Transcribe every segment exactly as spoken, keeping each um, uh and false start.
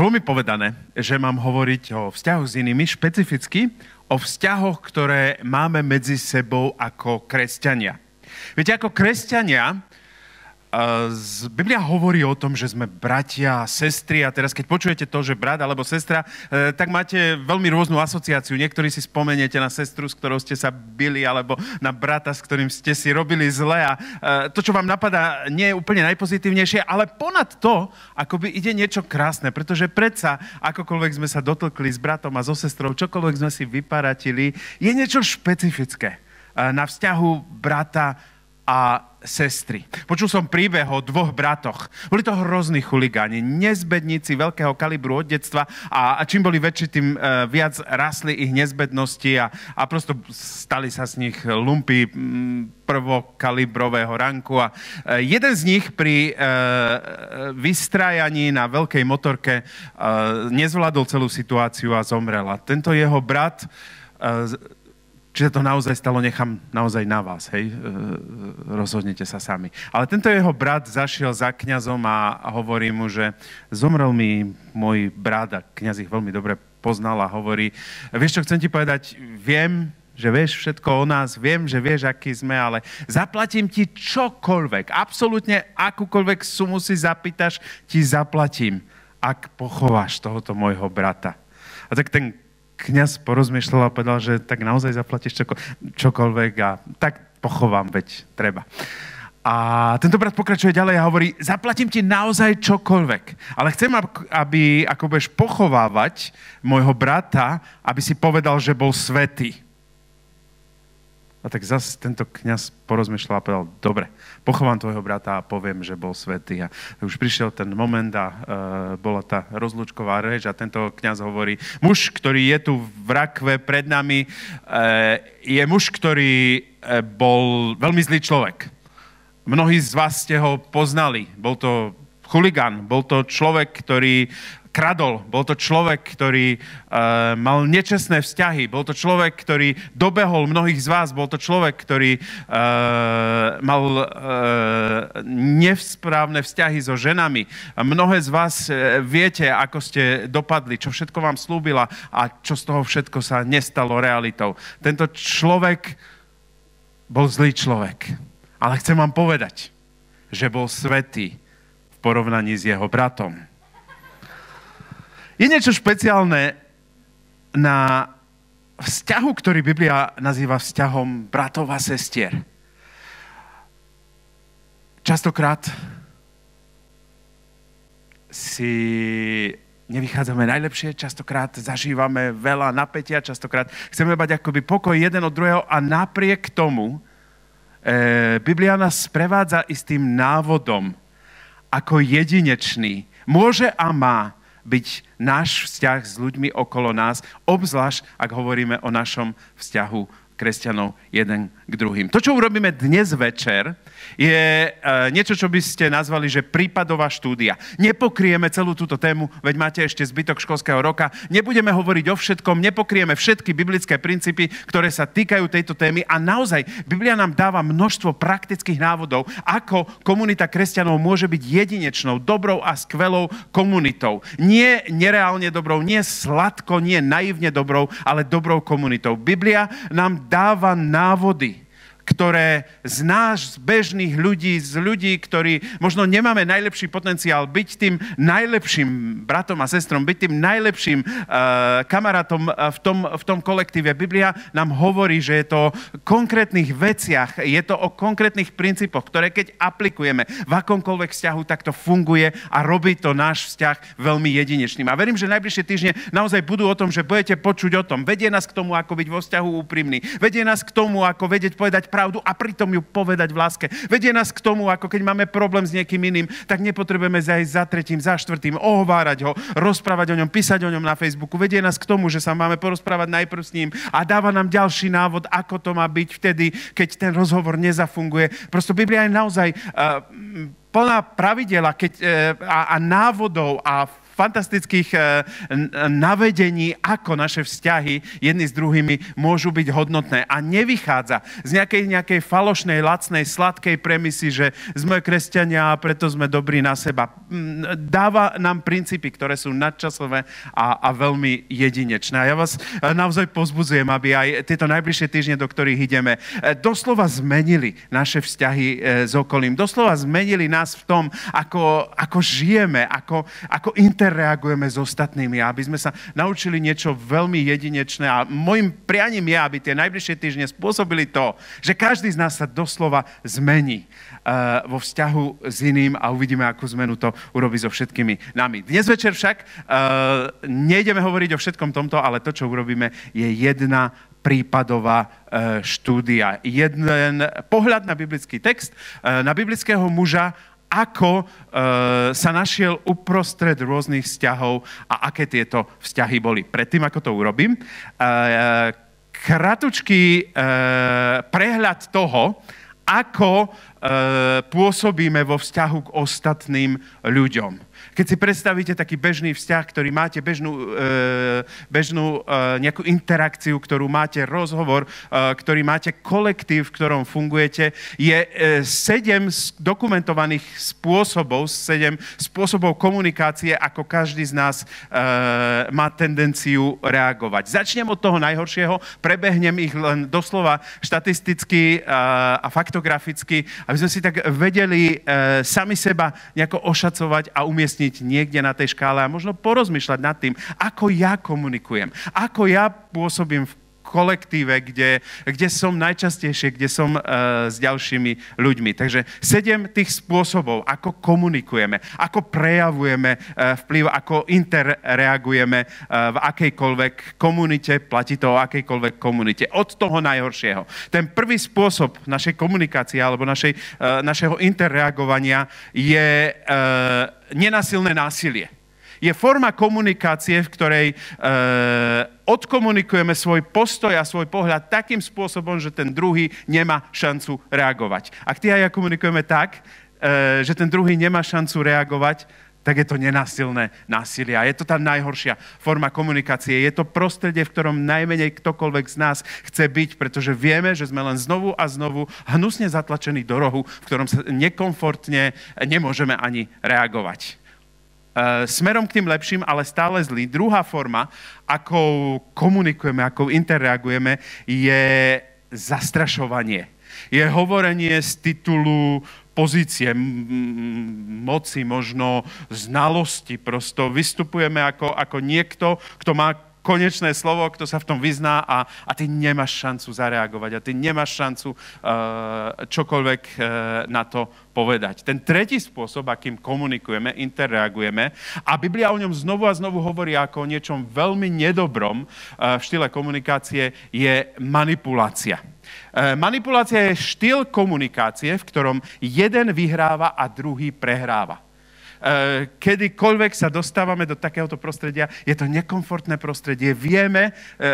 Bolo mi povedané, že mám hovoriť o vzťahu s inými, špecificky o vzťahoch, ktoré máme medzi sebou ako kresťania. Viete, ako kresťania, uh, Biblia hovorí o tom, že sme bratia a sestry a teraz keď počujete to, že brat alebo sestra, uh, tak máte veľmi rôznu asociáciu. Niektorí si spomeniete na sestru, s ktorou ste sa bili, alebo na brata, s ktorým ste si robili zle a uh, to, čo vám napadá, nie je úplne najpozitívnejšie, ale ponad to, akoby ide niečo krásne, pretože predsa, akokoľvek sme sa dotlkli s bratom a so sestrou, čokoľvek sme si vyparatili, je niečo špecifické uh, na vzťahu brata a sestry. Počul som príbeh o dvoch bratoch. Boli to hrozní chuligáni, nezbedníci veľkého kalibru od detstva a, a čím boli väčší, tým uh, viac rastli ich nezbednosti a, a prosto stali sa z nich lumpy mm, prvokalibrového ranku. A uh, jeden z nich pri uh, vystrájaní na veľkej motorke uh, nezvládol celú situáciu a zomrel. A tento jeho brat uh, Či sa to naozaj stalo, nechám naozaj na vás, hej, rozhodnete sa sami. Ale tento jeho brat zašiel za kňazom a hovorí mu, že zomrel mi môj brat a kňaz ich veľmi dobre poznal a hovorí, vieš čo, chcem ti povedať, viem, že vieš všetko o nás, viem, že vieš, aký sme, ale zaplatím ti čokoľvek, absolútne akúkoľvek sumu si zapýtaš, ti zaplatím, ak pochováš tohoto môjho brata. A tak ten kňaz porozmýšľal a povedal, že tak naozaj zaplatíš čoko, čokoľvek a tak pochovám, veď treba. A tento brat pokračuje ďalej a hovorí, zaplatím ti naozaj čokoľvek, ale chcem, aby ako budeš pochovávať môjho brata, aby si povedal, že bol svätý. A tak zase tento kňaz porozmýšľal a povedal, dobre, pochovám tvojho brata a poviem, že bol svätý. A už prišiel ten moment a e, bola tá rozlúčková reč a tento kňaz hovorí, muž, ktorý je tu v rakve pred nami, e, je muž, ktorý e, bol veľmi zlý človek. Mnohí z vás ste ho poznali. Bol to chuligán, bol to človek, ktorý kradol, bol to človek, ktorý uh, mal nečestné vzťahy, bol to človek, ktorý dobehol mnohých z vás, bol to človek, ktorý uh, mal uh, nesprávne vzťahy so ženami. A mnohé z vás uh, viete, ako ste dopadli, čo všetko vám slúbila a čo z toho všetko sa nestalo realitou. Tento človek bol zlý človek. Ale chcem vám povedať, že bol svätý v porovnaní s jeho bratom. Je niečo špeciálne na vzťahu, ktorý Biblia nazýva vzťahom bratov a sestier. Častokrát si nevychádzame najlepšie, častokrát zažívame veľa napätia, častokrát chceme mať akoby pokoj jeden od druhého a napriek tomu e, Biblia nás sprevádza istým návodom, ako jedinečný môže a má byť náš vzťah s ľuďmi okolo nás, obzvlášť, ak hovoríme o našom vzťahu kresťanov jeden k druhým. To, čo urobíme dnes večer, je e, niečo, čo by ste nazvali, že prípadová štúdia. Nepokrieme celú túto tému, veď máte ešte zbytok školského roka. Nebudeme hovoriť o všetkom, nepokrieme všetky biblické princípy, ktoré sa týkajú tejto témy a naozaj Biblia nám dáva množstvo praktických návodov, ako komunita kresťanov môže byť jedinečnou, dobrou a skvelou komunitou. Nie nereálne dobrou, nie sladko, nie naivne dobrou, ale dobrou komunitou. Biblia nám dáva návody, ktoré z nás, z bežných ľudí, z ľudí, ktorí možno nemáme najlepší potenciál byť tým najlepším bratom a sestrom, byť tým najlepším uh, kamarátom v tom, v tom kolektíve. Biblia nám hovorí, že je to o konkrétnych veciach, je to o konkrétnych princípoch, ktoré keď aplikujeme v akomkoľvek vzťahu, tak to funguje a robí to náš vzťah veľmi jedinečným. A verím, že najbližšie týždne naozaj budú o tom, že budete počuť o tom. Vedie nás k tomu, ako byť vo vzťahu úprimný. Vedie nás k tomu, ako vedieť povedať pravdu a pritom ju povedať v láske. Vedie nás k tomu, ako keď máme problém s niekým iným, tak nepotrebujeme zajsť za tretím, za štvrtým, ohovárať ho, rozprávať o ňom, písať o ňom na Facebooku. Vedie nás k tomu, že sa máme porozprávať najprv s ním a dáva nám ďalší návod, ako to má byť vtedy, keď ten rozhovor nezafunguje. Prosto Biblia je naozaj uh, plná pravidela keď, uh, a, a návodov a fantastických navedení, ako naše vzťahy jedni s druhými môžu byť hodnotné. A nevychádza z nejakej, nejakej falošnej, lacnej, sladkej premisy, že sme kresťania a preto sme dobrí na seba. Dáva nám princípy, ktoré sú nadčasové a, a veľmi jedinečné. A ja vás naozaj pozbudzujem, aby aj tieto najbližšie týždne, do ktorých ideme, doslova zmenili naše vzťahy s okolím. Doslova zmenili nás v tom, ako, ako žijeme, ako, ako interreagujeme s ostatnými, aby sme sa naučili niečo veľmi jedinečné. A môjim prianím je, aby tie najbližšie týždne spôsobili to, že každý z nás sa doslova zmení uh, vo vzťahu s iným a uvidíme, akú zmenu to urobí so všetkými nami. Dnes večer však uh, nejdeme hovoriť o všetkom tomto, ale to, čo urobíme, je jedna prípadová uh, štúdia. Jeden pohľad na biblický text, uh, na biblického muža, ako e, sa našiel uprostred rôznych vzťahov a aké tieto vzťahy boli. Predtým, ako to urobím, e, kratučký e, prehľad toho, ako e, pôsobíme vo vzťahu k ostatným ľuďom. Keď si predstavíte taký bežný vzťah, ktorý máte, bežnú, e, bežnú e, nejakú interakciu, ktorú máte, rozhovor, e, ktorý máte, kolektív, v ktorom fungujete, je e, sedem dokumentovaných spôsobov, sedem spôsobov komunikácie, ako každý z nás e, má tendenciu reagovať. Začnem od toho najhoršieho, prebehnem ich len doslova štatisticky a, a faktograficky, aby sme si tak vedeli e, sami seba nejako ošacovať a umiestniť niekde na tej škále a možno porozmýšľať nad tým, ako ja komunikujem, ako ja pôsobím v kolektíve, kde, kde som najčastejšie, kde som uh, s ďalšími ľuďmi. Takže sedem tých spôsobov, ako komunikujeme, ako prejavujeme uh, vplyv, ako interreagujeme uh, v akejkoľvek komunite, platí to o akejkoľvek komunite. Od toho najhoršieho. Ten prvý spôsob našej komunikácie alebo našej, uh, našeho interreagovania je uh, nenásilné násilie. Je forma komunikácie, v ktorej e, odkomunikujeme svoj postoj a svoj pohľad takým spôsobom, že ten druhý nemá šancu reagovať. Ak ty a ja komunikujeme tak, e, že ten druhý nemá šancu reagovať, tak je to nenásilné násilie. A je to tá najhoršia forma komunikácie. Je to prostredie, v ktorom najmenej ktokoľvek z nás chce byť, pretože vieme, že sme len znovu a znovu hnusne zatlačení do rohu, v ktorom sa nekomfortne nemôžeme ani reagovať. Uh, smerom k tým lepším, ale stále zlý. Druhá forma, akou komunikujeme, akou interreagujeme, je zastrašovanie. Je hovorenie z titulu pozície, m- moci, možno znalosti. Prosto vystupujeme ako, ako niekto, kto má konečné slovo, kto sa v tom vyzná a, a ty nemáš šancu zareagovať a ty nemáš šancu uh, čokoľvek uh, na to povedať. Ten tretí spôsob, akým komunikujeme, interreagujeme, a Biblia o ňom znovu a znovu hovorí ako o niečom veľmi nedobrom uh, v štýle komunikácie, je manipulácia. Uh, manipulácia je štýl komunikácie, v ktorom jeden vyhráva a druhý prehráva. Kedykoľvek sa dostávame do takéhoto prostredia, je to nekomfortné prostredie. Vieme,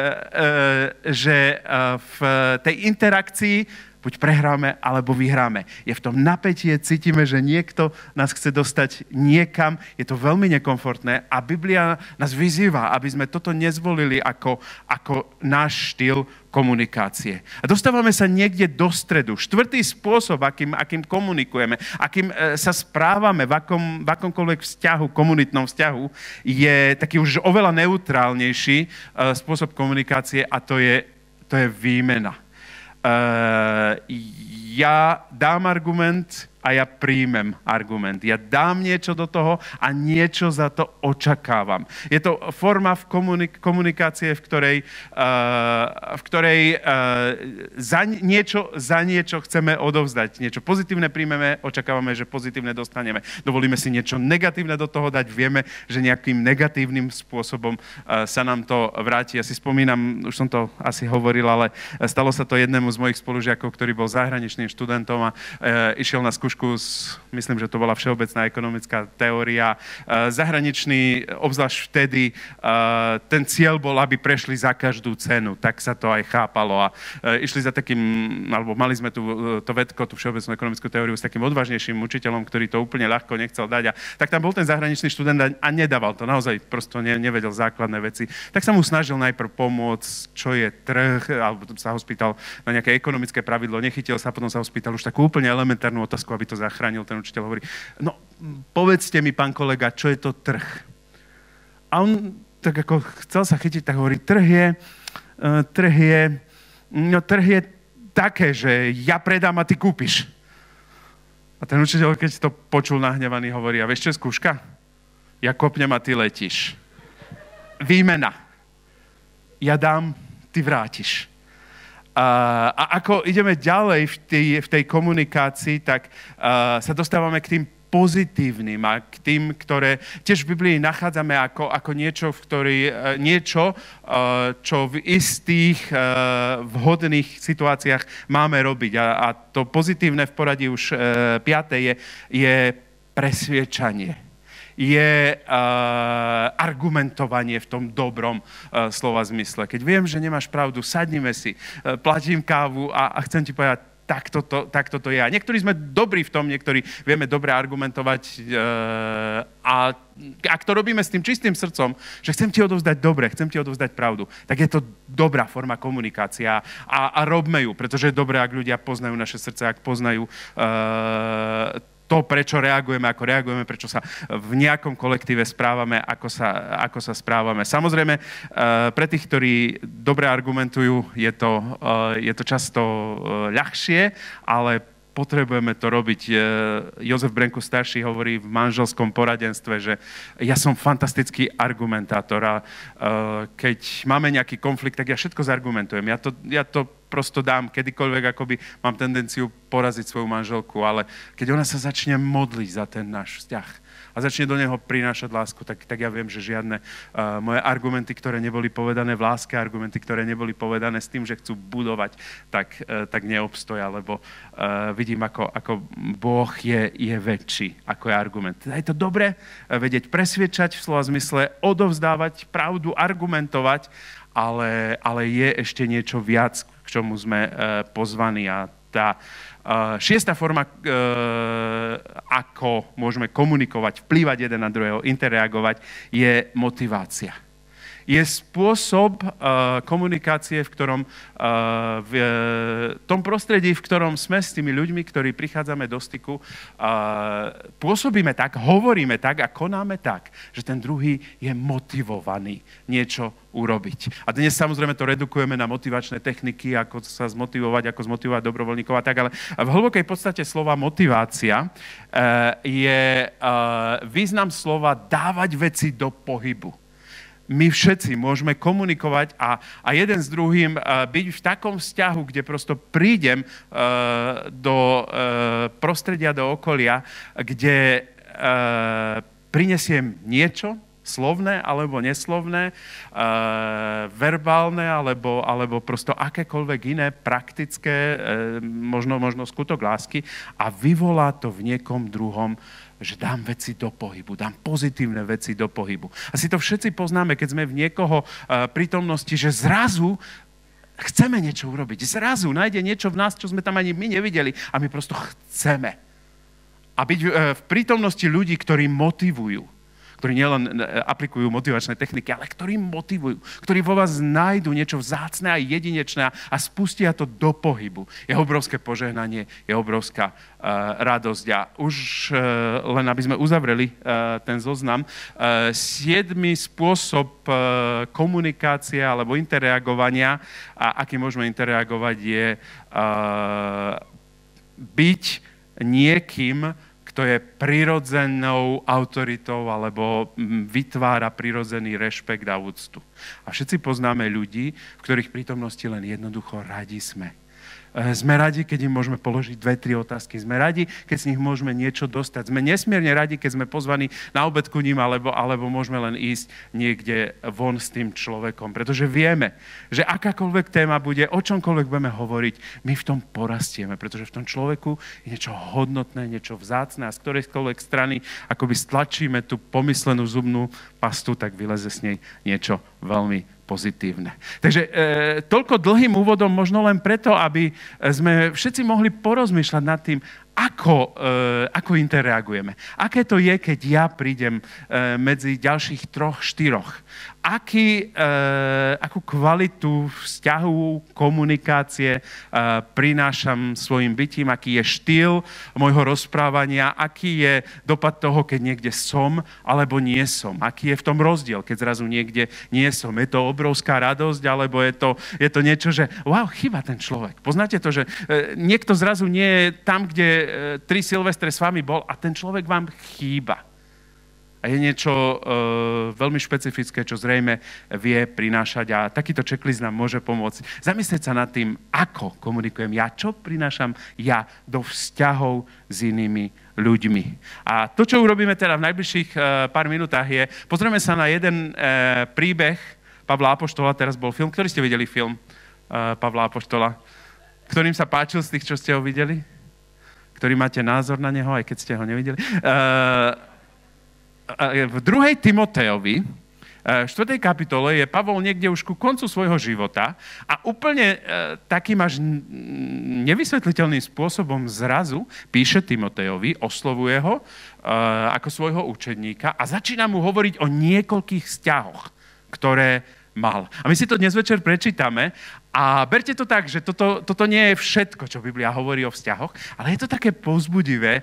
že v tej interakcii buď prehráme, alebo vyhráme. Je v tom napätie, cítime, že niekto nás chce dostať niekam. Je to veľmi nekomfortné a Biblia nás vyzýva, aby sme toto nezvolili ako, ako náš štýl komunikácie. A dostávame sa niekde do stredu. Štvrtý spôsob, akým, akým komunikujeme, akým e, sa správame v, akom, v akomkoľvek vzťahu, komunitnom vzťahu, je taký už oveľa neutrálnejší e, spôsob komunikácie a to je, to je výmena. Uh, ja dám argument a ja príjmem argument. Ja dám niečo do toho a niečo za to očakávam. Je to forma v komunik- komunikácie, v ktorej, uh, v ktorej uh, za niečo, za niečo chceme odovzdať. Niečo pozitívne príjmeme, očakávame, že pozitívne dostaneme. Dovolíme si niečo negatívne do toho dať, vieme, že nejakým negatívnym spôsobom uh, sa nám to vráti. Ja si spomínam, už som to asi hovoril, ale stalo sa to jednému z mojich spolužiakov, ktorý bol zahraničným študentom a uh, išiel na skúšku skúšku, z, myslím, že to bola všeobecná ekonomická teória. Zahraničný, obzvlášť vtedy, ten cieľ bol, aby prešli za každú cenu. Tak sa to aj chápalo. A išli za takým, alebo mali sme tu to vedko, tú všeobecnú ekonomickú teóriu s takým odvážnejším učiteľom, ktorý to úplne ľahko nechcel dať. A tak tam bol ten zahraničný študent a nedával to. Naozaj prosto ne, nevedel základné veci. Tak sa mu snažil najprv pomôcť, čo je trh, alebo sa ho spýtal na nejaké ekonomické pravidlo, nechytil sa, potom sa ho spýtal už takú úplne elementárnu otázku, aby to zachránil. Ten učiteľ hovorí, no povedzte mi, pán kolega, čo je to trh? A on tak ako chcel sa chytiť, tak hovorí, trh je, uh, trh je, no trh je také, že ja predám a ty kúpiš. A ten učiteľ, keď to počul nahnevaný, hovorí, a vieš čo je skúška? Ja kopnem a ty letíš. Výmena. Ja dám, ty vrátiš. Uh, a ako ideme ďalej v tej, v tej komunikácii, tak uh, sa dostávame k tým pozitívnym a k tým, ktoré tiež v Biblii nachádzame ako, ako niečo, v ktorý, uh, niečo uh, čo v istých uh, vhodných situáciách máme robiť. A, a to pozitívne v poradí už uh, piaté je, je presviečanie. Je uh, argumentovanie v tom dobrom uh, slova zmysle. Keď viem, že nemáš pravdu, sadnime si, uh, platím kávu a, a chcem ti povedať, takto to, takto to je. A niektorí sme dobrí v tom, niektorí vieme dobre argumentovať uh, a ak to robíme s tým čistým srdcom, že chcem ti odovzdať dobre, chcem ti odovzdať pravdu, tak je to dobrá forma komunikácia a, a robme ju, pretože je dobré, ak ľudia poznajú naše srdce, ak poznajú uh, to, prečo reagujeme, ako reagujeme, prečo sa v nejakom kolektíve správame, ako sa, ako sa správame. Samozrejme, pre tých, ktorí dobre argumentujú, je to, je to často ľahšie, ale potrebujeme to robiť. Jozef Brenku starší hovorí v manželskom poradenstve, že ja som fantastický argumentátor a keď máme nejaký konflikt, tak ja všetko zargumentujem. Ja to, ja to prosto dám kedykoľvek, akoby mám tendenciu poraziť svoju manželku, ale keď ona sa začne modliť za ten náš vzťah a začne do neho prinášať lásku, tak, tak ja viem, že žiadne uh, moje argumenty, ktoré neboli povedané v láske, argumenty, ktoré neboli povedané s tým, že chcú budovať, tak, uh, tak neobstoja, lebo uh, vidím, ako, ako Boh je, je väčší, ako je argument. Je to dobre uh, vedieť presviečať v slova zmysle, odovzdávať pravdu, argumentovať, ale, ale je ešte niečo viac, k čomu sme uh, pozvaní. A tá uh, šiesta forma, uh, ako môžeme komunikovať, vplývať jeden na druhého, interagovať, je motivácia. Je spôsob uh, komunikácie, v ktorom, uh, v uh, tom prostredí, v ktorom sme s tými ľuďmi, ktorí prichádzame do styku, uh, pôsobíme tak, hovoríme tak a konáme tak, že ten druhý je motivovaný niečo urobiť. A dnes samozrejme to redukujeme na motivačné techniky, ako sa zmotivovať, ako zmotivovať dobrovoľníkov a tak, ale v hlbokej podstate slova motivácia uh, je uh, význam slova dávať veci do pohybu. My všetci môžeme komunikovať a, a jeden s druhým uh, byť v takom vzťahu, kde prosto prídem uh, do uh, prostredia, do okolia, kde uh, prinesiem niečo, slovné alebo neslovné, uh, verbálne alebo, alebo prosto akékoľvek iné praktické, uh, možno, možno skutok lásky a vyvolá to v niekom druhom, že dám veci do pohybu, dám pozitívne veci do pohybu. Asi to všetci poznáme, keď sme v niekoho uh, prítomnosti, že zrazu chceme niečo urobiť. Zrazu nájde niečo v nás, čo sme tam ani my nevideli a my prosto chceme. A byť uh, v prítomnosti ľudí, ktorí motivujú, ktorí nielen aplikujú motivačné techniky, ale ktorí motivujú, ktorí vo vás nájdu niečo vzácne a jedinečné a spustia to do pohybu. Je obrovské požehnanie, je obrovská uh, radosť. A už uh, len aby sme uzavreli uh, ten zoznam, uh, siedmy spôsob uh, komunikácie alebo interagovania, a aký môžeme interagovať, je uh, byť niekým, to je prirodzenou autoritou alebo vytvára prirodzený rešpekt a úctu. A všetci poznáme ľudí, v ktorých prítomnosti len jednoducho radi sme. Sme radi, keď im môžeme položiť dve, tri otázky. Sme radi, keď z nich môžeme niečo dostať. Sme nesmierne radi, keď sme pozvaní na obed ku ním, alebo, alebo môžeme len ísť niekde von s tým človekom. Pretože vieme, že akákoľvek téma bude, o čomkoľvek budeme hovoriť, my v tom porastieme. Pretože v tom človeku je niečo hodnotné, niečo vzácne a z ktorejkoľvek strany akoby stlačíme tú pomyslenú zubnú pastu, tak vyleze s nej niečo veľmi pozitívne. Takže e, toľko dlhým úvodom možno len preto, aby sme všetci mohli porozmýšľať nad tým, ako, e, ako interreagujeme. Aké to je, keď ja prídem e, medzi ďalších troch, štyroch. Aký, e, akú kvalitu vzťahu, komunikácie e, prinášam svojim bytím, aký je štýl môjho rozprávania, aký je dopad toho, keď niekde som alebo nie som. Aký je v tom rozdiel, keď zrazu niekde nie som. Je to obrovská radosť, alebo je to, je to niečo, že wow, chýba ten človek. Poznáte to, že e, niekto zrazu nie je tam, kde e, tri Silvestre s vami bol a ten človek vám chýba. A je niečo e, veľmi špecifické, čo zrejme vie prinášať a takýto checklist nám môže pomôcť. Zamyslieť sa nad tým, ako komunikujem ja, čo prinášam ja do vzťahov s inými ľuďmi. A to, čo urobíme teda v najbližších e, pár minútach je, pozrieme sa na jeden e, príbeh Pavla Apoštola, teraz bol film, ktorý ste videli film e, Pavla Apoštola, ktorým sa páčil z tých, čo ste ho videli? Ktorý máte názor na neho, aj keď ste ho nevideli? E, v druhej Timotejovi, v štvrtej kapitole je Pavol niekde už ku koncu svojho života a úplne takým až nevysvetliteľným spôsobom zrazu píše Timotejovi, oslovuje ho ako svojho učedníka a začína mu hovoriť o niekoľkých vzťahoch, ktoré mal. A my si to dnes večer prečítame a berte to tak, že toto, toto nie je všetko, čo Biblia hovorí o vzťahoch, ale je to také povzbudivé e,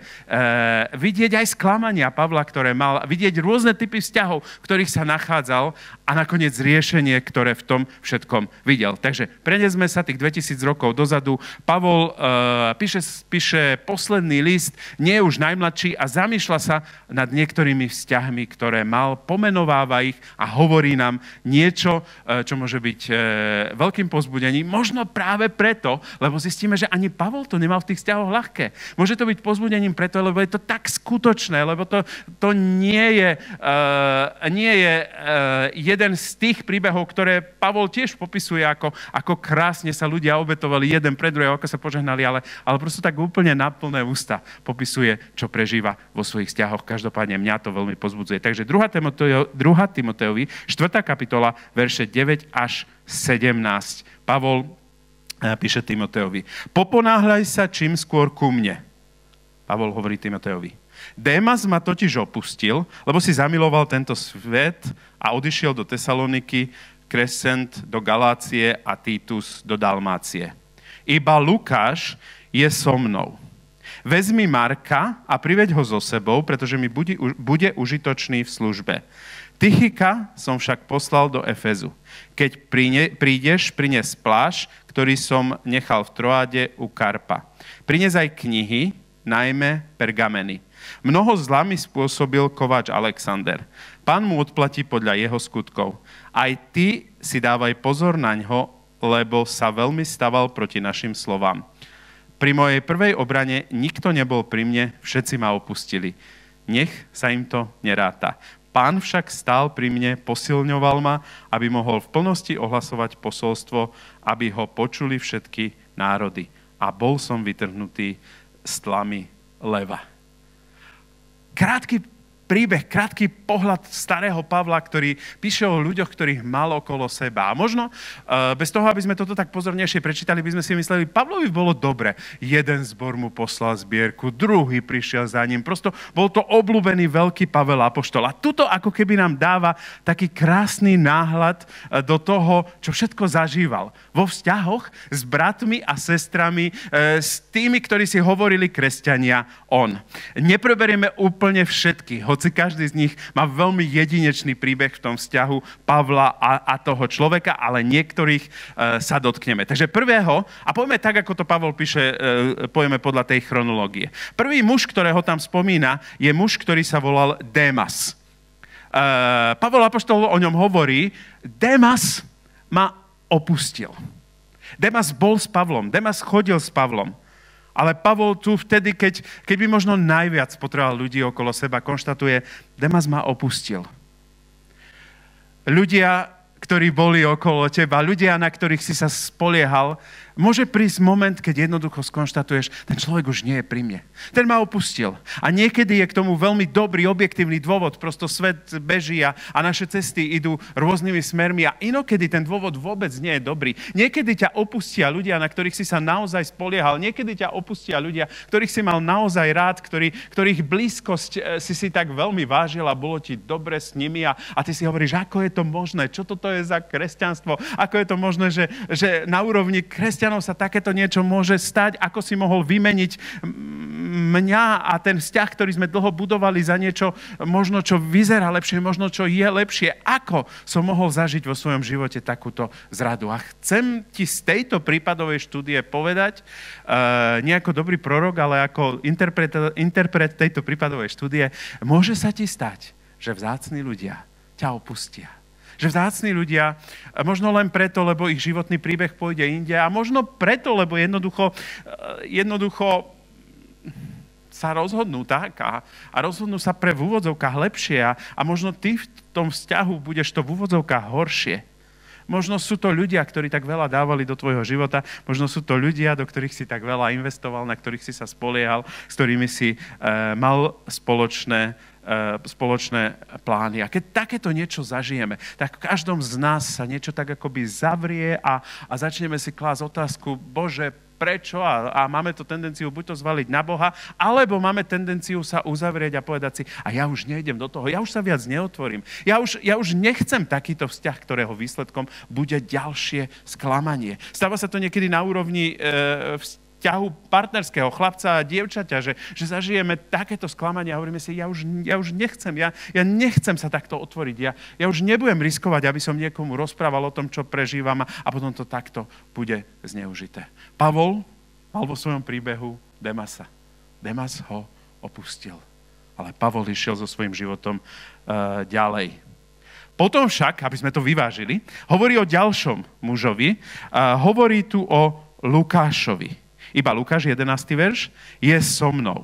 vidieť aj sklamania Pavla, ktoré mal, vidieť rôzne typy vzťahov, v ktorých sa nachádzal a nakoniec riešenie, ktoré v tom všetkom videl. Takže prenesme sa tých dvetisíc rokov dozadu. Pavol e, píše, píše posledný list, nie je už najmladší a zamýšľa sa nad niektorými vzťahmi, ktoré mal, pomenováva ich a hovorí nám niečo, e, čo môže byť e, veľkým povzbudením. Možno práve preto, lebo zistíme, že ani Pavol to nemal v tých vzťahoch ľahké. Môže to byť povzbudením preto, lebo je to tak skutočné, lebo to, to nie je, uh, nie je uh, jeden z tých príbehov, ktoré Pavol tiež popisuje, ako, ako krásne sa ľudia obetovali jeden pre druhého, ako sa požehnali, ale, ale prosto tak úplne na plné ústa popisuje, čo prežíva vo svojich vzťahoch. Každopádne mňa to veľmi pozbudzuje. Takže druhá Timotejovi, štvrtá kapitola, verše deväť až sedemnásť. Pavol píše Timotejovi. Poponáhľaj sa čím skôr ku mne. Pavol hovorí Timotejovi. Démas ma totiž opustil, lebo si zamiloval tento svet a odišiel do Tesaloniky, Krescent do Galácie a Titus do Dalmácie. Iba Lukáš je so mnou. Vezmi Marka a priveď ho so sebou, pretože mi bude, bude užitočný v službe. Tychika som však poslal do Efezu. Keď prídeš, prines plášť, ktorý som nechal v Troáde u Karpa. Prines aj knihy, najmä pergameny. Mnoho zla mi spôsobil kováč Alexander. Pán mu odplatí podľa jeho skutkov. Aj ty si dávaj pozor naňho, lebo sa veľmi staval proti našim slovám. Pri mojej prvej obrane nikto nebol pri mne, všetci ma opustili. Nech sa im to neráta. Pán však stál pri mne, posilňoval ma, aby mohol v plnosti ohlasovať posolstvo, aby ho počuli všetky národy. A bol som vytrhnutý z tlamy leva. Krátky príbeh, krátky pohľad starého Pavla, ktorý píše o ľuďoch, ktorých mal okolo seba. A možno bez toho, aby sme toto tak pozornejšie prečítali, by sme si mysleli, Pavlovi bolo dobre. Jeden zbor mu poslal zbierku, druhý prišiel za ním. Prosto bol to obľúbený veľký Pavel Apoštol. A tuto ako keby nám dáva taký krásny náhľad do toho, čo všetko zažíval. Vo vzťahoch s bratmi a sestrami, s tými, ktorí si hovorili kresťania, on. Nepreberieme úplne všetky, hoci každý z nich má veľmi jedinečný príbeh v tom vzťahu Pavla a, a toho človeka, ale niektorých e, sa dotkneme. Takže prvého, a povieme tak, ako to Pavol píše, e, povieme podľa tej chronológie. Prvý muž, ktorého tam spomína, je muž, ktorý sa volal Démas. E, Pavol Apoštol o ňom hovorí, Démas ma opustil. Demas bol s Pavlom, Demas chodil s Pavlom. Ale Pavol tu vtedy, keď, keď by možno najviac potreboval ľudí okolo seba, konštatuje, Demas ma opustil. Ľudia, ktorí boli okolo teba, ľudia, na ktorých si sa spoliehal, môže prísť moment, keď jednoducho skonštatuješ, ten človek už nie je pri mne. Ten ma opustil. A niekedy je k tomu veľmi dobrý, objektívny dôvod. Prosto svet beží a, a naše cesty idú rôznymi smermi a inokedy ten dôvod vôbec nie je dobrý. Niekedy ťa opustia ľudia, na ktorých si sa naozaj spoliehal. Niekedy ťa opustia ľudia, ktorých si mal naozaj rád, ktorí, ktorých blízkosť si si tak veľmi vážil a bolo ti dobre s nimi a, a ty si hovoríš, ako je to možné, čo toto je za kresťanstvo, ako je to možné, že, že na úrovni kresťanstva sa takéto niečo môže stať, ako si mohol vymeniť mňa a ten vzťah, ktorý sme dlho budovali za niečo, možno čo vyzerá lepšie, možno čo je lepšie. Ako som mohol zažiť vo svojom živote takúto zradu? A chcem ti z tejto prípadovej štúdie povedať, uh, nie ako dobrý prorok, ale ako interpret, interpret tejto prípadovej štúdie, môže sa ti stať, že vzácni ľudia ťa opustia. Že vzácni ľudia, možno len preto, lebo ich životný príbeh pôjde inde a možno preto, lebo jednoducho, jednoducho sa rozhodnú tak a, a rozhodnú sa pre v úvodzovkách lepšie a, a možno ty v tom vzťahu budeš to v úvodzovkách horšie. Možno sú to ľudia, ktorí tak veľa dávali do tvojho života, možno sú to ľudia, do ktorých si tak veľa investoval, na ktorých si sa spoliehal, s ktorými si e, mal spoločné spoločné plány. A keď takéto niečo zažijeme, tak v každom z nás sa niečo tak akoby zavrie a, a začneme si klásť otázku, Bože, prečo? A, a máme to tendenciu buď to zvaliť na Boha, alebo máme tendenciu sa uzavrieť a povedať si, a ja už nejdem do toho, ja už sa viac neotvorím. Ja už, ja už nechcem takýto vzťah, ktorého výsledkom bude ďalšie sklamanie. Stáva sa to niekedy na úrovni e, vzťahu partnerského chlapca a dievčaťa, že, že zažijeme takéto sklamanie a hovoríme si, ja už, ja už nechcem, ja, ja nechcem sa takto otvoriť, ja, ja už nebudem riskovať, aby som niekomu rozprával o tom, čo prežívam a, a potom to takto bude zneužité. Pavol mal vo svojom príbehu Demasa. Demas ho opustil, ale Pavol išiel so svojím životom uh, ďalej. Potom však, aby sme to vyvážili, hovorí o ďalšom mužovi, uh, hovorí tu o Lukášovi. Iba Lukáš, jedenásty verš, je so mnou.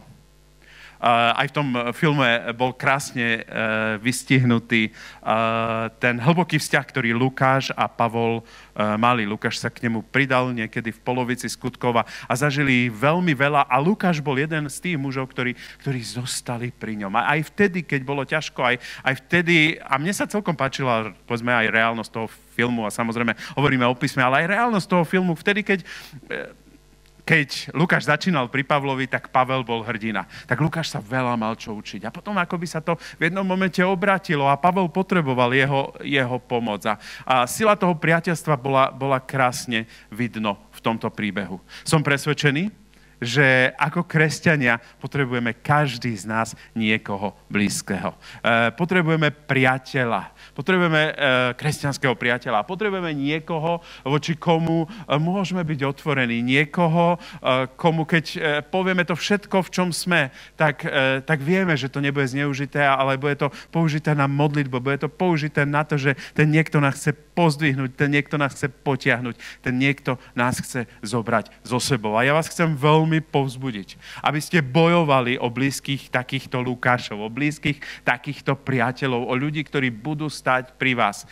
Uh, aj v tom filme bol krásne uh, vystihnutý uh, ten hlboký vzťah, ktorý Lukáš a Pavol uh, mali. Lukáš sa k nemu pridal niekedy v polovici skutkov a, a zažili veľmi veľa. A Lukáš bol jeden z tých mužov, ktorí, ktorí zostali pri ňom. A aj vtedy, keď bolo ťažko, aj, aj vtedy, a mne sa celkom páčila, povedzme, aj reálnosť toho filmu, a samozrejme hovoríme o písme, ale aj reálnosť toho filmu, vtedy, keď... Uh, Keď Lukáš začínal pri Pavlovi, tak Pavel bol hrdina. Tak Lukáš sa veľa mal čo učiť. A potom ako by sa to v jednom momente obratilo a Pavel potreboval jeho, jeho pomoc. A, a sila toho priateľstva bola, bola krásne vidno v tomto príbehu. Som presvedčený, že ako kresťania potrebujeme každý z nás niekoho blízkeho. E, potrebujeme priateľa. Potrebujeme e, kresťanského priateľa. Potrebujeme niekoho, voči komu e, môžeme byť otvorení. Niekoho, e, komu keď e, povieme to všetko, v čom sme, tak, e, tak vieme, že to nebude zneužité, ale bude to použité na modlitbu, bude to použité na to, že ten niekto nás chce pozdvihnúť, ten niekto nás chce potiahnuť, ten niekto nás chce zobrať so sebou. A ja vás chcem veľmi povzbudiť, aby ste bojovali o blízkych takýchto Lukášov, o blízkych takýchto priateľov, o ľudí, ktorí budú stať pri vás.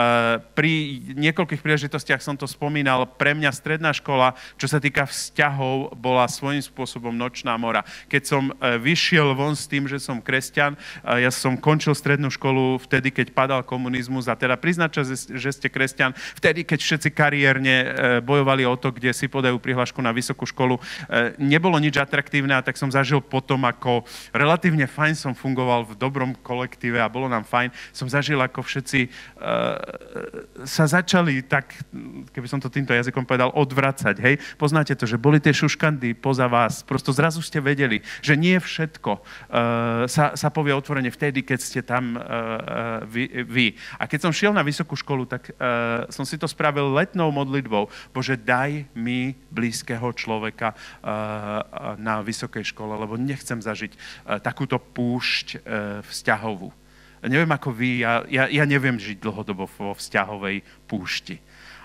Pri niekoľkých príležitostiach som to spomínal, pre mňa stredná škola, čo sa týka vzťahov, bola svojím spôsobom nočná mora. Keď som vyšiel von s tým, že som kresťan, ja som končil strednú školu vtedy, keď padal komunizmus a teda priznať, že ste kresťan, vtedy, keď všetci kariérne bojovali o to, kde si podajú prihlášku na vysokú školu, nebolo nič atraktívne, a tak som zažil potom, ako relatívne fajn som fungoval v dobrom kolektíve a bolo nám fajn. Som zažil, ako všetci uh, sa začali tak, keby som to týmto jazykom povedal, odvracať. Hej? Poznáte to, že boli tie šuškandy poza vás. Prosto zrazu ste vedeli, že nie všetko uh, sa, sa povie otvorene vtedy, keď ste tam uh, uh, vy, vy. A keď som šiel na vysokú školu, tak uh, som si to spravil letnou modlitbou. Bože, daj mi blízkeho človeka uh, na vysokej škole, lebo nechcem zažiť takúto púšť vzťahovú. Neviem ako vy, ja, ja, ja neviem žiť dlhodobo vo vzťahovej púšti.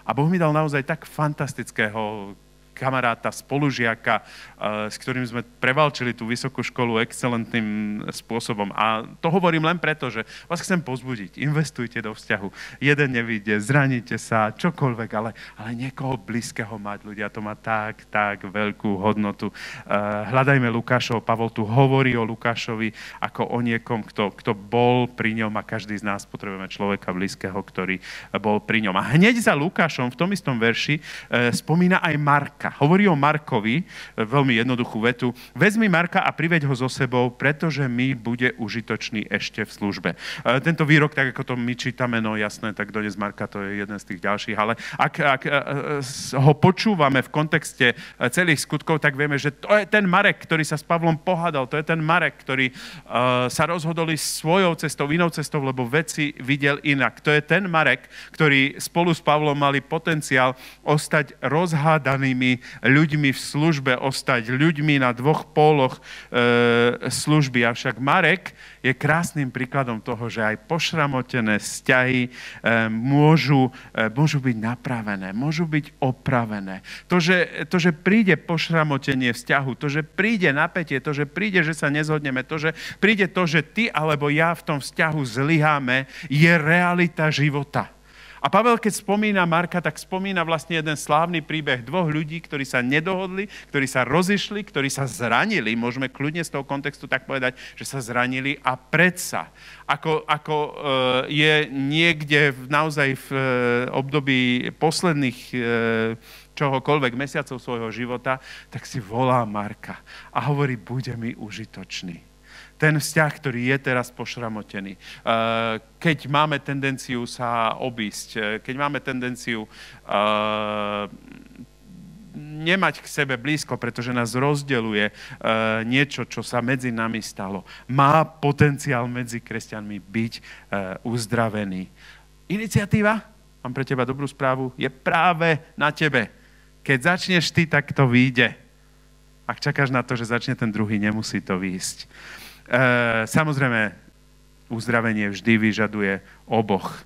A Boh mi dal naozaj tak fantastického kamaráta, spolužiaka, s ktorým sme prevalčili tú vysokú školu excelentným spôsobom. A to hovorím len preto, že vás chcem pozbudiť. Investujte do vzťahu. Jeden nevyjde, zraníte sa, čokoľvek, ale, ale niekoho blízkeho mať. Ľudia, to má tak, tak veľkú hodnotu. Hľadajme Lukášov. Pavol tu hovorí o Lukášovi ako o niekom, kto, kto bol pri ňom a každý z nás potrebujeme človeka blízkeho, ktorý bol pri ňom. A hneď za Lukášom v tom istom verši spomína aj Marka. Hovorí o Markovi, veľmi jednoduchú vetu. Vezmi Marka a priveď ho so sebou, pretože mi bude užitočný ešte v službe. Tento výrok, tak ako to my čítame, no jasné, tak dnes Marka, to je jeden z tých ďalších, ale ak, ak ho počúvame v kontexte celých skutkov, tak vieme, že to je ten Marek, ktorý sa s Pavlom pohádal, to je ten Marek, ktorý uh, sa rozhodol ísť svojou cestou, inou cestou, lebo veci videl inak. To je ten Marek, ktorý spolu s Pavlom mali potenciál ostať rozhádanými ľuďmi v službe, ostať ľuďmi na dvoch póloch e, služby. Avšak Marek je krásnym príkladom toho, že aj pošramotené vzťahy e, môžu, e, môžu byť napravené, môžu byť opravené. To že, to, že príde pošramotenie vzťahu, to, že príde napätie, to, že príde, že sa nezhodneme, to, že príde to, že ty alebo ja v tom vzťahu zlyháme, je realita života. A Pavel, keď spomína Marka, tak spomína vlastne jeden slávny príbeh dvoch ľudí, ktorí sa nedohodli, ktorí sa rozišli, ktorí sa zranili. Môžeme kľudne z toho kontextu tak povedať, že sa zranili a predsa, ako, ako e, je niekde naozaj v e, období posledných e, čohokoľvek mesiacov svojho života, tak si volá Marka a hovorí, bude mi užitočný. Ten vzťah, ktorý je teraz pošramotený. Keď máme tendenciu sa obísť, keď máme tendenciu nemať k sebe blízko, pretože nás rozdeľuje niečo, čo sa medzi nami stalo, má potenciál medzi kresťanmi byť uzdravený. Iniciatíva, mám pre teba dobrú správu, je práve na tebe. Keď začneš ty, tak to vyjde. Ak čakáš na to, že začne ten druhý, nemusí to výjsť. E, samozrejme, uzdravenie vždy vyžaduje oboch. E,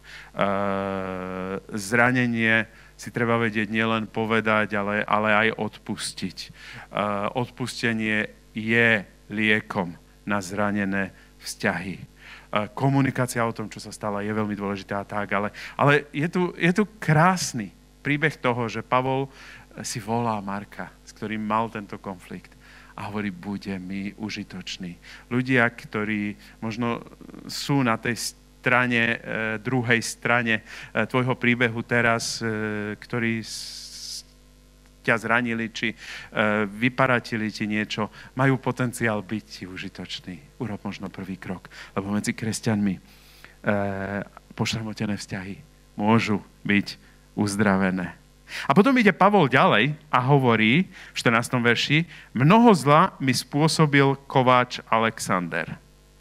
zranenie si treba vedieť nielen povedať, ale, ale aj odpustiť. E, odpustenie je liekom na zranené vzťahy. E, komunikácia o tom, čo sa stalo, je veľmi dôležitá, tak, ale, ale je, tu, je tu krásny príbeh toho, že Pavol si volá Marka, s ktorým mal tento konflikt. A hovorí, bude mi užitočný. Ľudia, ktorí možno sú na tej strane, e, druhej strane e, tvojho príbehu teraz, e, ktorí s, ťa zranili, či e, vyparatili ti niečo, majú potenciál byť ti užitočný. Urob možno prvý krok, lebo medzi kresťanmi e, pošramotené vzťahy môžu byť uzdravené. A potom ide Pavol ďalej a hovorí v štrnástom verši, mnoho zla mi spôsobil kováč Alexander.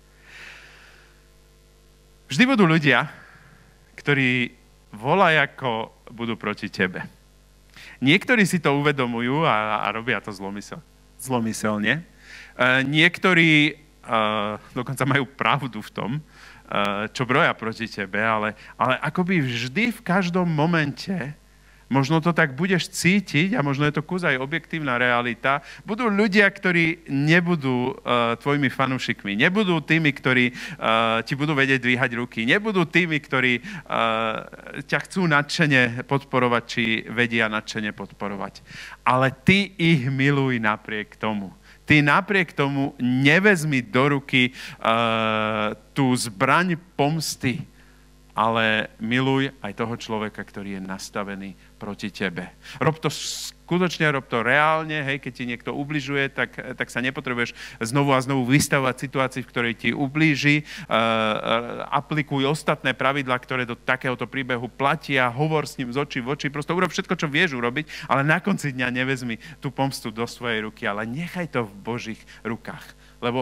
Vždy budú ľudia, ktorí volajú, ako budú proti tebe. Niektorí si to uvedomujú a, a robia to zlomysel, zlomyselne. E, niektorí e, dokonca majú pravdu v tom, e, čo broja proti tebe, ale, ale akoby vždy v každom momente možno to tak budeš cítiť a možno je to kus aj objektívna realita. Budú ľudia, ktorí nebudú uh, tvojimi fanúšikmi, nebudú tými, ktorí uh, ti budú vedieť dvíhať ruky, nebudú tými, ktorí uh, ťa chcú nadšene podporovať, či vedia nadšene podporovať. Ale ty ich miluj napriek tomu. Ty napriek tomu nevezmi do ruky uh, tú zbraň pomsty, ale miluj aj toho človeka, ktorý je nastavený proti tebe. Rob to skutočne, rob to reálne, hej, keď ti niekto ubližuje, tak, tak sa nepotrebuješ znovu a znovu vystavovať situácii, v ktorej ti ublíži. Uh, aplikuj ostatné pravidlá, ktoré do takéhoto príbehu platia, hovor s ním z očí v oči, prosto urob všetko, čo vieš urobiť, ale na konci dňa nevezmi tú pomstu do svojej ruky, ale nechaj to v Božích rukách, lebo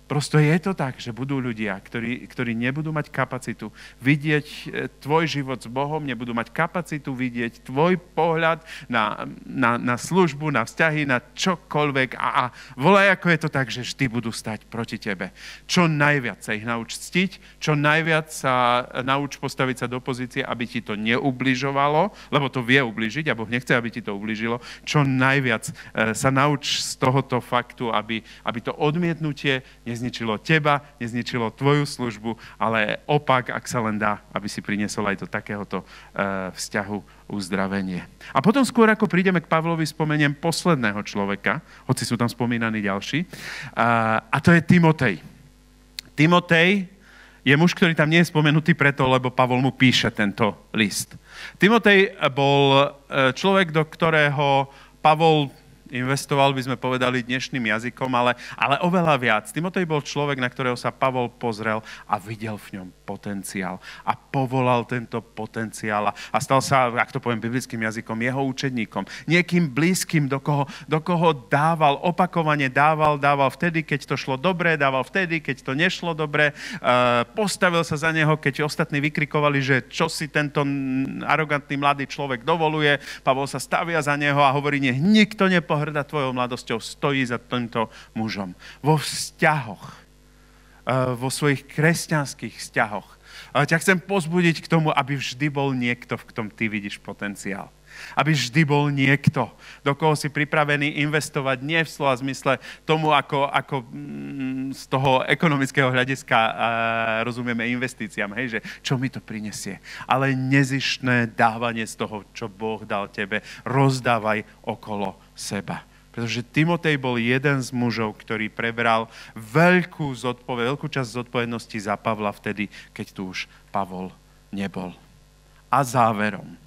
Prosto je to tak, že budú ľudia, ktorí, ktorí nebudú mať kapacitu vidieť tvoj život s Bohom, nebudú mať kapacitu vidieť tvoj pohľad na, na, na službu, na vzťahy, na čokoľvek. A, a volaj, ako je to tak, že vždy budú stať proti tebe. Čo najviac sa ich nauč ctiť, čo najviac sa nauč postaviť sa do pozície, aby ti to neubližovalo, lebo to vie ubližiť a Boh nechce, aby ti to ubližilo. Čo najviac sa nauč z tohoto faktu, aby, aby to odmietnutie nezničilo teba, nezničilo tvoju službu, ale opak, ak sa len dá, aby si priniesol aj do takéhoto uh, vzťahu uzdravenie. A potom skôr, ako prídeme k Pavlovi, spomeniem posledného človeka, hoci sú tam spomínaní ďalší, uh, a to je Timotej. Timotej je muž, ktorý tam nie je spomenutý preto, lebo Pavol mu píše tento list. Timotej bol človek, do ktorého Pavol investoval, by sme povedali dnešným jazykom, ale, ale oveľa viac. Timotej bol človek, na ktorého sa Pavol pozrel a videl v ňom potenciál. A povolal tento potenciál a stal sa, ak to poviem biblickým jazykom, jeho učedníkom. Niekým blízkym, do koho, do koho dával, opakovane dával, dával vtedy, keď to šlo dobre, dával vtedy, keď to nešlo dobre. Postavil sa za neho, keď ostatní vykrikovali, že čo si tento arogantný mladý človek dovoluje. Pavol sa stavia za neho a hovorí, nech nikto nepohľadá hrda tvojou mladosťou, stojí za týmto mužom. Vo vzťahoch, vo svojich kresťanských vzťahoch. Ťa chcem pozbudiť k tomu, aby vždy bol niekto, v ktorom ty vidíš potenciál. Aby vždy bol niekto, do koho si pripravený investovať, nie v slova zmysle tomu, ako, ako z toho ekonomického hľadiska rozumieme investíciám, hej, že čo mi to prinesie. Ale nezištné dávanie z toho, čo Boh dal tebe, rozdávaj okolo seba. Pretože Timotej bol jeden z mužov, ktorý prebral veľkú, zodpoved- veľkú časť zodpovednosti za Pavla vtedy, keď tu už Pavol nebol. A záverom.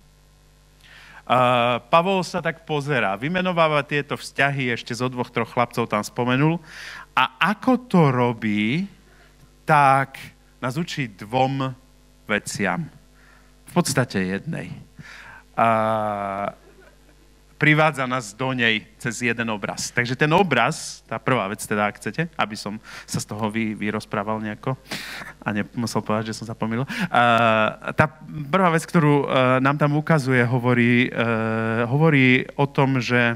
Uh, Pavol sa tak pozerá, vymenováva tieto vzťahy, ešte zo dvoch, troch chlapcov tam spomenul. A ako to robí, tak nás učí dvom veciam. V podstate jednej. Uh, privádza nás do nej cez jeden obraz. Takže ten obraz, tá prvá vec teda, ak chcete, aby som sa z toho vy, vyrozprával nejako a nemusel povedať, že som sa pomýlil. Uh, tá prvá vec, ktorú uh, nám tam ukazuje, hovorí, uh, hovorí o tom, že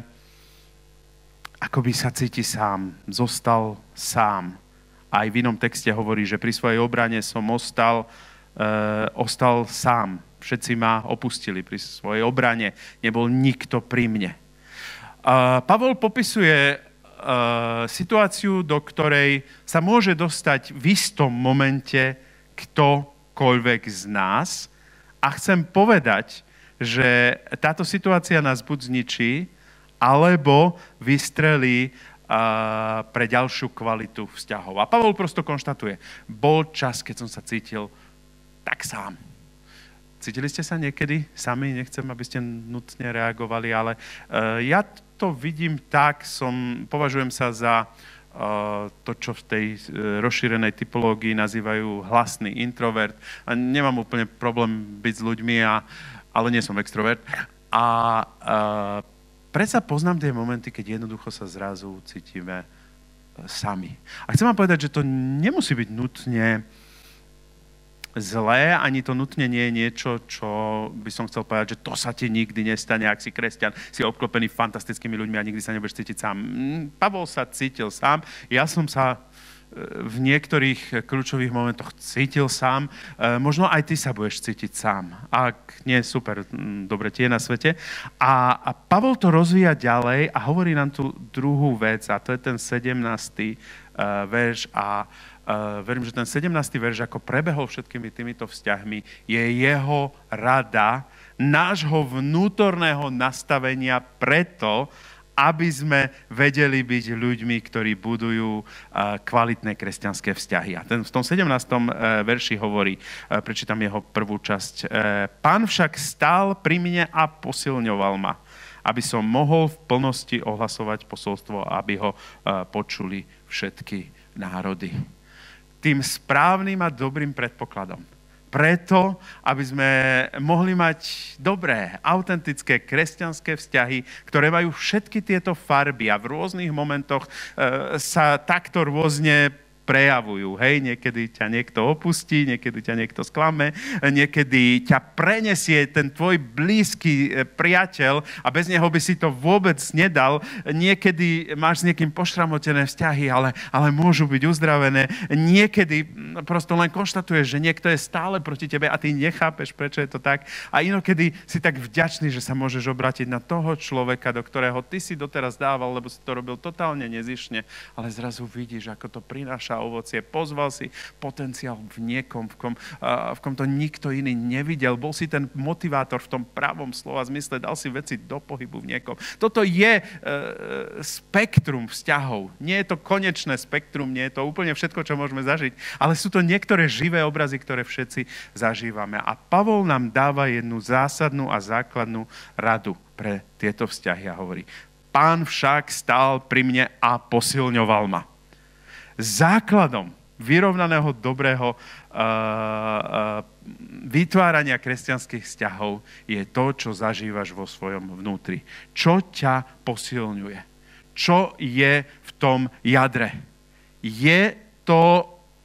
akoby sa cíti sám, zostal sám. Aj v inom texte hovorí, že pri svojej obrane som ostal, uh, ostal sám. Všetci ma opustili pri svojej obrane. Nebol nikto pri mne. Uh, Pavol popisuje uh, situáciu, do ktorej sa môže dostať v istom momente ktokoľvek z nás. A chcem povedať, že táto situácia nás buď zničí, alebo vystrelí uh, pre ďalšiu kvalitu vzťahov. A Pavol prosto konštatuje, bol čas, keď som sa cítil tak sám. Cítili ste sa niekedy sami? Nechcem, aby ste nutne reagovali, ale uh, ja to vidím tak, som, považujem sa za uh, to, čo v tej uh, rozšírenej typológii nazývajú hlasný introvert. A nemám úplne problém byť s ľuďmi, a, ale nie som extrovert. A uh, predsa poznám tie momenty, keď jednoducho sa zrazu cítime uh, sami. A chcem vám povedať, že to nemusí byť nutne zlé, ani to nutne nie je niečo, čo by som chcel povedať, že to sa ti nikdy nestane, ak si kresťan, si obklopený fantastickými ľuďmi a nikdy sa nebudeš cítiť sám. Pavol sa cítil sám, ja som sa v niektorých kľúčových momentoch cítil sám, možno aj ty sa budeš cítiť sám. Ak nie, super, dobre, ti je na svete. A, a Pavol to rozvíja ďalej a hovorí nám tu druhú vec, a to je ten sedemnásty uh, verš a Uh, verím, že ten sedemnásty verš, ako prebehol všetkými týmito vzťahmi, je jeho rada nášho vnútorného nastavenia preto, aby sme vedeli byť ľuďmi, ktorí budujú uh, kvalitné kresťanské vzťahy. A ten, v tom sedemnástom Uh, verši hovorí, uh, prečítam jeho prvú časť. Uh, Pán však stál pri mne a posilňoval ma, aby som mohol v plnosti ohlasovať posolstvo, aby ho uh, počuli všetky národy. Tým správnym a dobrým predpokladom. Preto, aby sme mohli mať dobré, autentické kresťanské vzťahy, ktoré majú všetky tieto farby a v rôznych momentoch e, sa takto rôzne prejavujú. Hej, niekedy ťa niekto opustí, niekedy ťa niekto sklame, niekedy ťa prenesie ten tvoj blízky priateľ a bez neho by si to vôbec nedal. Niekedy máš s niekým pošramotené vzťahy, ale, ale môžu byť uzdravené. Niekedy prosto len konštatuješ, že niekto je stále proti tebe a ty nechápeš, prečo je to tak. A inokedy si tak vďačný, že sa môžeš obrátiť na toho človeka, do ktorého ty si doteraz dával, lebo si to robil totálne nezišne, ale zrazu vidíš, ako to prináša ovocie. Pozval si potenciál v niekom, v kom, uh, v kom to nikto iný nevidel. Bol si ten motivátor v tom pravom slova zmysle, dal si veci do pohybu v niekom. Toto je uh, spektrum vzťahov. Nie je to konečné spektrum, nie je to úplne všetko, čo môžeme zažiť, ale sú to niektoré živé obrazy, ktoré všetci zažívame. A Pavol nám dáva jednu zásadnú a základnú radu pre tieto vzťahy a hovorí: Pán však stál pri mne a posilňoval ma. Základom vyrovnaného dobrého uh, uh, vytvárania kresťanských vzťahov je to, čo zažívaš vo svojom vnútri. Čo ťa posilňuje? Čo je v tom jadre? Je to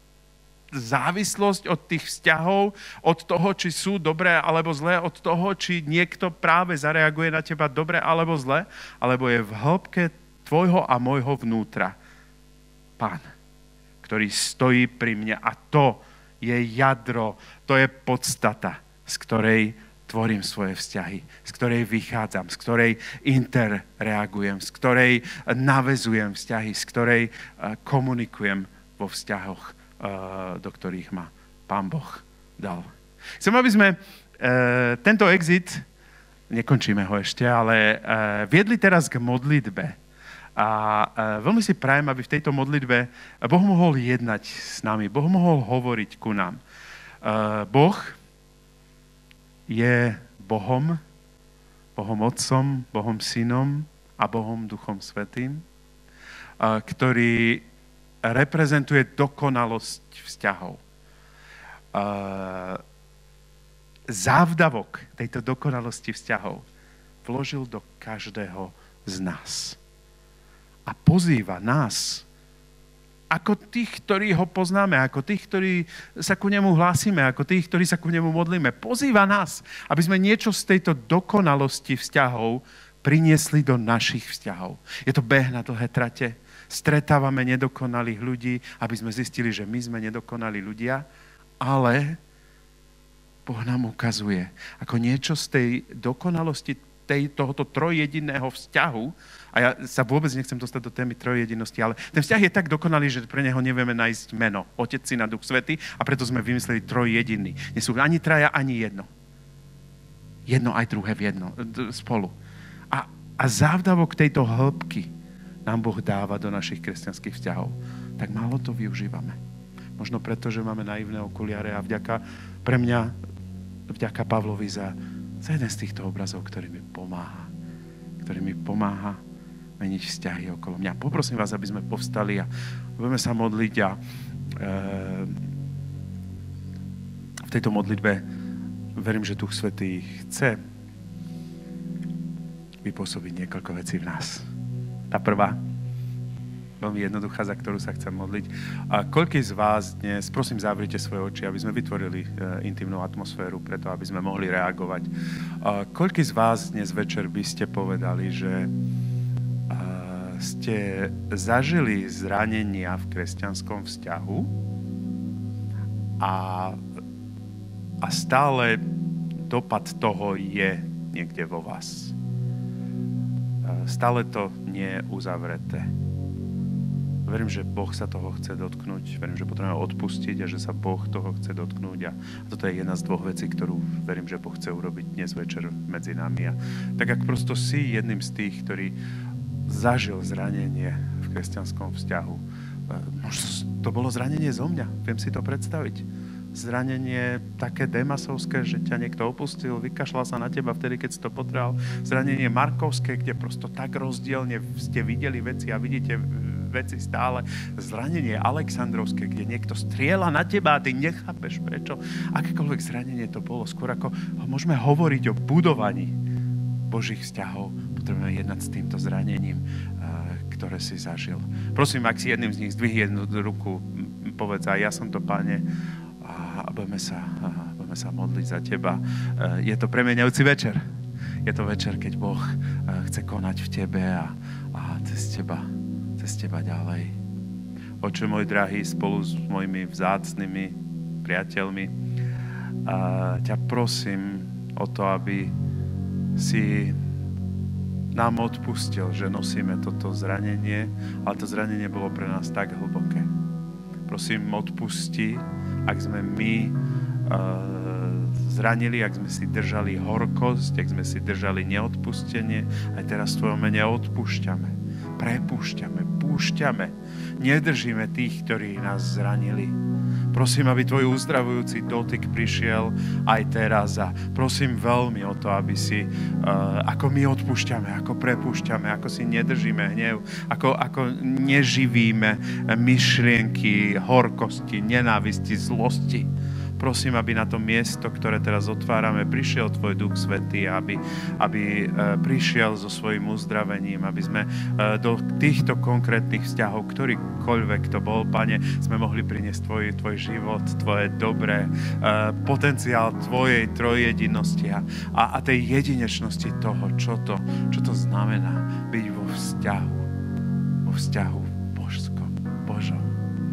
závislosť od tých vzťahov, od toho, či sú dobré alebo zlé, od toho, či niekto práve zareaguje na teba dobre alebo zle, alebo je v hĺbke tvojho a môjho vnútra Pán, ktorý stojí pri mne, a to je jadro, to je podstata, z ktorej tvorím svoje vzťahy, z ktorej vychádzam, z ktorej interreagujem, z ktorej navezujem vzťahy, z ktorej komunikujem vo vzťahoch, do ktorých ma Pán Boh dal. Chcem, aby sme tento exit, nekončíme ho ešte, ale viedli teraz k modlitbe. A veľmi si prajem, aby v tejto modlitbe Boh mohol jednať s nami, Boh mohol hovoriť ku nám. Boh je Bohom, Bohom Otcom, Bohom Synom a Bohom Duchom Svätým, ktorý reprezentuje dokonalosť vzťahov. Závdavok tejto dokonalosti vzťahov vložil do každého z nás. A pozýva nás, ako tých, ktorí ho poznáme, ako tých, ktorí sa ku nemu hlásime, ako tých, ktorí sa ku nemu modlíme. Pozýva nás, aby sme niečo z tejto dokonalosti vzťahov priniesli do našich vzťahov. Je to beh na dlhé trate. Stretávame nedokonalých ľudí, aby sme zistili, že my sme nedokonalí ľudia, ale Boh nám ukazuje, ako niečo z tej dokonalosti tej, tohoto trojjediného vzťahu, a ja sa vôbec nechcem dostať do témy trojjedinosti, ale ten vzťah je tak dokonalý, že pre neho nevieme nájsť meno. Otec, Syn a Duch Svätý, a preto sme vymysleli trojjediný. Nie sú ani traja, ani jedno. Jedno aj druhé v jedno, spolu. A, a závdavok tejto hĺbky nám Boh dáva do našich kresťanských vzťahov. Tak málo to využívame. Možno preto, že máme naivné okuliare, a vďaka pre mňa, vďaka Pavlovi za, za jeden z týchto obrazov, ktorý mi pomáha. Ktorý mi pomáha meniť vzťahy okolo mňa. Poprosím vás, aby sme povstali a budeme sa modliť, a e, v tejto modlitbe verím, že Duch Svätý chce vypôsobiť niekoľko vecí v nás. Tá prvá, veľmi jednoduchá, za ktorú sa chcem modliť. A koľký z vás dnes, prosím, zavrite svoje oči, aby sme vytvorili e, intimnú atmosféru preto, aby sme mohli reagovať. A koľký z vás dnes večer by ste povedali, že ste zažili zranenia v kresťanskom vzťahu a, a stále dopad toho je niekde vo vás. Stále to nie je uzavreté. Verím, že Boh sa toho chce dotknúť. Verím, že potrebujeme odpustiť a že sa Boh toho chce dotknúť. A toto je jedna z dvoch vecí, ktorú verím, že Boh chce urobiť dnes večer medzi nami. A tak ak prosto si jedným z tých, ktorý zažil zranenie v kresťanskom vzťahu. Možno to bolo zranenie zo mňa, viem si to predstaviť. Zranenie také demasovské, že ťa niekto opustil, vykašľal sa na teba vtedy, keď si to potreboval. Zranenie markovské, kde prosto tak rozdielne ste videli veci a vidíte veci stále. Zranenie Alexandrovské, kde niekto strieľa na teba a ty nechápeš prečo. Akékoľvek zranenie to bolo, skôr ako môžeme hovoriť o budovaní Božích vzťahov, potrebujeme jednať s týmto zranením, ktoré si zažil. Prosím, ak si jedným z nich zdvihni jednu ruku, povedz, a ja som to, Pane, a budeme sa, a budeme sa modliť za teba. Je to premieňajúci večer. Je to večer, keď Boh chce konať v tebe a, a cez teba, cez teba ďalej. Oče môj drahý, spolu s mojimi vzácnymi priateľmi, a ťa prosím o to, aby si nám odpustil, že nosíme toto zranenie, ale to zranenie bolo pre nás tak hlboké. Prosím, odpusti, ak sme my uh, zranili, ak sme si držali horkosť, ak sme si držali neodpustenie, aj teraz v tvojom mene odpúšťame, prepúšťame, púšťame, nedržíme tých, ktorí nás zranili. Prosím, aby tvoj uzdravujúci dotyk prišiel aj teraz a prosím veľmi o to, aby si, uh, ako my odpúšťame, ako prepúšťame, ako si nedržíme hnev, ako, ako neživíme myšlienky, horkosti, nenávisti, zlosti. Prosím, aby na to miesto, ktoré teraz otvárame, prišiel tvoj Duch Svätý, aby, aby prišiel so svojím uzdravením, aby sme do týchto konkrétnych vzťahov, ktorýkoľvek to bol, Pane, sme mohli priniesť tvoj, tvoj život, tvoje dobré, potenciál tvojej trojjedinosti a, a tej jedinečnosti toho, čo to, čo to znamená byť vo vzťahu, vo vzťahu božskom, Božom.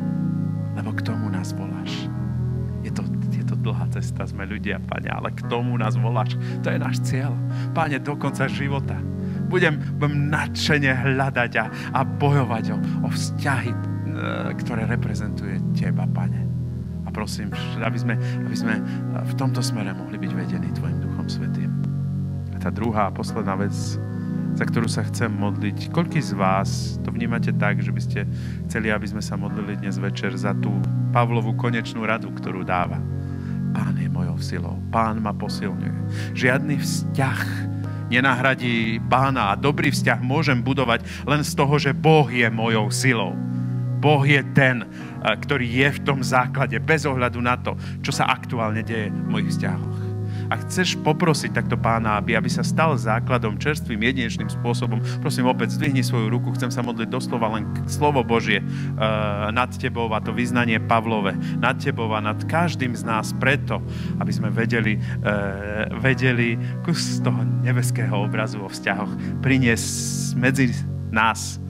Lebo k tomu nás voláš. Je to, je to dlhá cesta, sme ľudia, Pane, ale k tomu nás voláš. To je náš cieľ. Pane, do konca života. Budem, budem nadšene hľadať a, a bojovať o, o vzťahy, ktoré reprezentuje teba, Pane. A prosím, aby sme, aby sme v tomto smere mohli byť vedení tvojim Duchom Svätým. A tá druhá a posledná vec, za ktorú sa chcem modliť. Koľký z vás to vnímate tak, že by ste chceli, aby sme sa modlili dnes večer za tú Pavlovú konečnú radu, ktorú dáva? Pán je mojou silou. Pán ma posilňuje. Žiadny vzťah nenahradí Pána a dobrý vzťah môžem budovať len z toho, že Boh je mojou silou. Boh je ten, ktorý je v tom základe, bez ohľadu na to, čo sa aktuálne deje v mojich vzťahoch. Ak chceš poprosiť takto Pána, aby, aby sa stal základom čerstvým, jedinečným spôsobom, prosím opäť, zdvihni svoju ruku, chcem sa modliť doslova len slovo Božie uh, nad tebou a to vyznanie Pavlove, nad tebou a nad každým z nás preto, aby sme vedeli, uh, vedeli kus toho nebeského obrazu o vzťahoch priniesť medzi nás.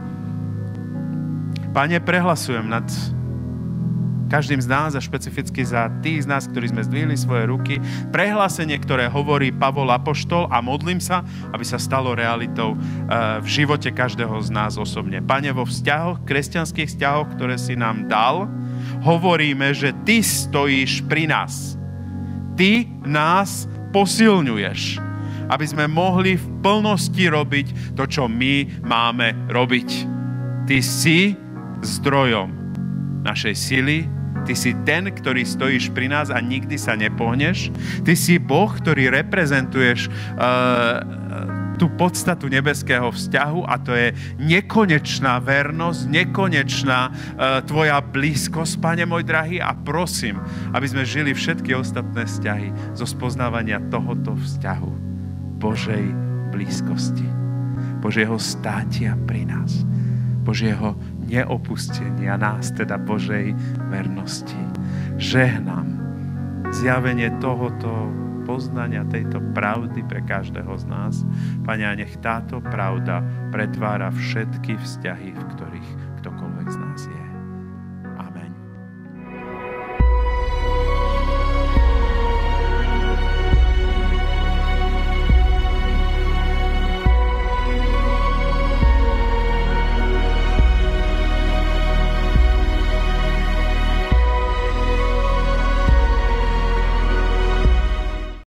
Pane, prehlasujem nad každým z nás a špecificky za tých z nás, ktorí sme zdvihli svoje ruky, prehlásenie, ktoré hovorí Pavol apoštol a modlím sa, aby sa stalo realitou v živote každého z nás osobne. Pane, vo vzťahoch, kresťanských vzťahoch, ktoré si nám dal, hovoríme, že ty stojíš pri nás. Ty nás posilňuješ, aby sme mohli v plnosti robiť to, čo my máme robiť. Ty si zdrojom našej sily. Ty si ten, ktorý stojíš pri nás a nikdy sa nepohneš. Ty si Boh, ktorý reprezentuješ uh, tú podstatu nebeského vzťahu a to je nekonečná vernosť, nekonečná uh, tvoja blízkosť, Pane môj drahý, a prosím, aby sme žili všetky ostatné vzťahy zo spoznávania tohoto vzťahu Božej blízkosti, Božieho státia pri nás, Božieho neopustenia nás, teda Božej vernosti. Žehnám zjavenie tohoto poznania, tejto pravdy pre každého z nás. Pane, a nech táto pravda pretvára všetky vzťahy, v ktorých ktokoľvek z nás je.